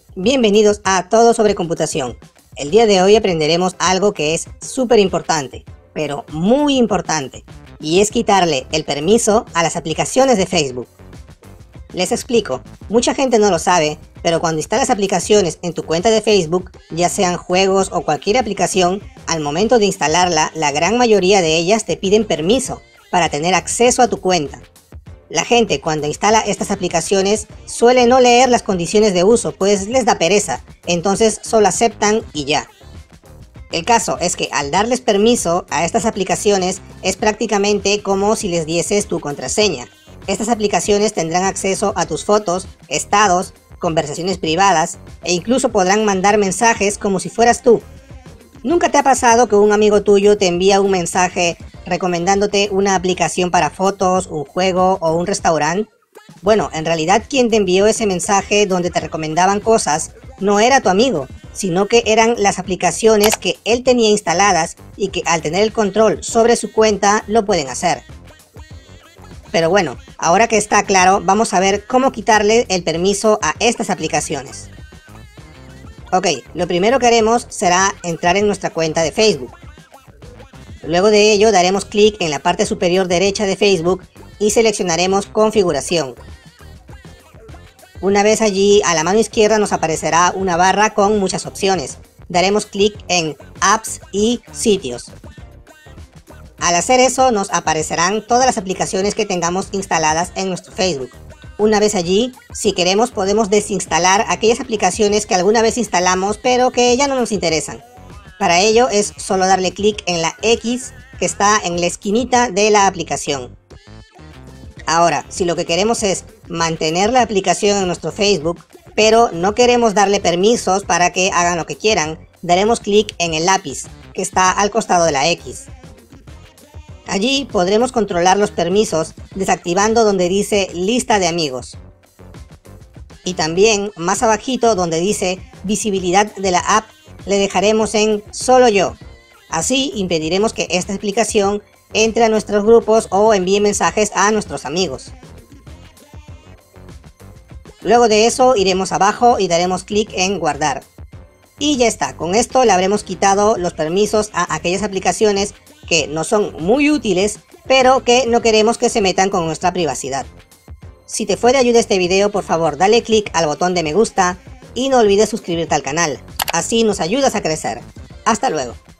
Bienvenidos a Todo sobre Computación. El día de hoy aprenderemos algo que es súper importante, pero muy importante, y es quitarle el permiso a las aplicaciones de Facebook. Les explico, mucha gente no lo sabe, pero cuando instalas aplicaciones en tu cuenta de Facebook, ya sean juegos o cualquier aplicación, al momento de instalarla, la gran mayoría de ellas te piden permiso para tener acceso a tu cuenta. La gente cuando instala estas aplicaciones suele no leer las condiciones de uso, pues les da pereza, entonces solo aceptan y ya. El caso es que al darles permiso a estas aplicaciones es prácticamente como si les dieses tu contraseña. Estas aplicaciones tendrán acceso a tus fotos, estados, conversaciones privadas e incluso podrán mandar mensajes como si fueras tú. ¿Nunca te ha pasado que un amigo tuyo te envía un mensaje recomendándote una aplicación para fotos, un juego o un restaurante? Bueno, en realidad quien te envió ese mensaje donde te recomendaban cosas no era tu amigo, sino que eran las aplicaciones que él tenía instaladas y que al tener el control sobre su cuenta lo pueden hacer. Pero bueno, ahora que está claro, vamos a ver cómo quitarle el permiso a estas aplicaciones. Ok, lo primero que haremos será entrar en nuestra cuenta de Facebook. Luego de ello daremos clic en la parte superior derecha de Facebook y seleccionaremos Configuración. Una vez allí, a la mano izquierda nos aparecerá una barra con muchas opciones. Daremos clic en Apps y Sitios. Al hacer eso nos aparecerán todas las aplicaciones que tengamos instaladas en nuestro Facebook. Una vez allí, si queremos podemos desinstalar aquellas aplicaciones que alguna vez instalamos pero que ya no nos interesan. Para ello es solo darle clic en la X que está en la esquinita de la aplicación. Ahora, si lo que queremos es mantener la aplicación en nuestro Facebook, pero no queremos darle permisos para que hagan lo que quieran, daremos clic en el lápiz que está al costado de la X. Allí podremos controlar los permisos desactivando donde dice lista de amigos. Y también más abajito donde dice visibilidad de la app le dejaremos en solo yo. Así impediremos que esta aplicación entre a nuestros grupos o envíe mensajes a nuestros amigos. Luego de eso iremos abajo y daremos clic en guardar. Y ya está, con esto le habremos quitado los permisos a aquellas aplicaciones que no son muy útiles, pero que no queremos que se metan con nuestra privacidad. Si te fue de ayuda este video, por favor dale clic al botón de me gusta y no olvides suscribirte al canal, así nos ayudas a crecer. Hasta luego.